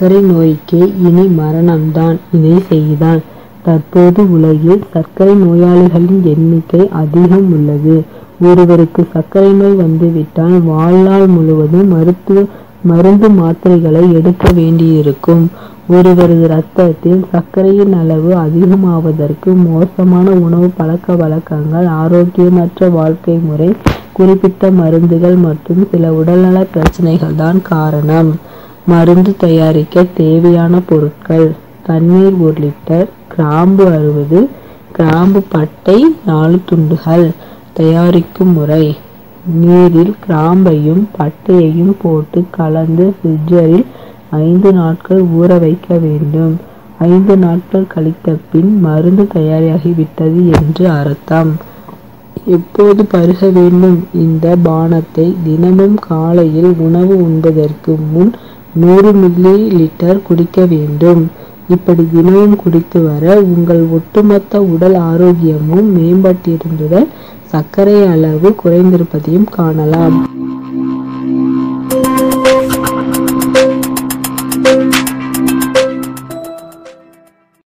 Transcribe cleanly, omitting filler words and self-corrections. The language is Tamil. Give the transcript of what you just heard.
சர்க்கரை நோய்க்கு இனி மரணம்தான். இதை செய்தான். தற்போது உலகில் சர்க்கரை நோயாளிகளின் எண்ணிக்கை அதிகம் உள்ளது. ஒருவருக்கு சர்க்கரை நோய் வந்துவிட்டால் வாழ்நாள் முழுவதும் மருந்து மாத்திரைகளை எடுக்க வேண்டியிருக்கும். ஒருவரது இரத்தத்தில் சர்க்கரையின் அளவு அதிகமாவதற்கு மோசமான உணவு பழக்க வழக்கங்கள், ஆரோக்கியமற்ற வாழ்க்கை முறை, குறிப்பிட்ட மருந்துகள் மற்றும் சில உடல்நல பிரச்சனைகள் தான் காரணம். மருந்து தயாரிக்க தேவையான பொருட்கள்: தண்ணீர் 1 லிட்டர், கிராம்பு 60, கிராம்பு பட்டை 4 துண்டுகள். தயாரிக்கும் முறை: நீரில் கிராம்பையும் பட்டையையும் போட்டு கலந்து ஃப்ரிட்ஜரில் 5 நாட்கள் ஊற வைக்க வேண்டும். 5 நாட்கள் கழித்த பின் மருந்து தயாராகிவிட்டது என்று அர்த்தம். எப்போது பருக வேண்டும்? இந்த பானத்தை தினமும் காலையில் உணவு உண்பதற்கு முன் 100 மில்லி லிட்டர் குடிக்க வேண்டும். இப்படி தினமும் குடித்து வர உங்கள் ஒட்டுமொத்த உடல் ஆரோக்கியமும் மேம்பட்டிருந்துடன் சர்க்கரை அளவு குறைந்திருப்பதையும் காணலாம்.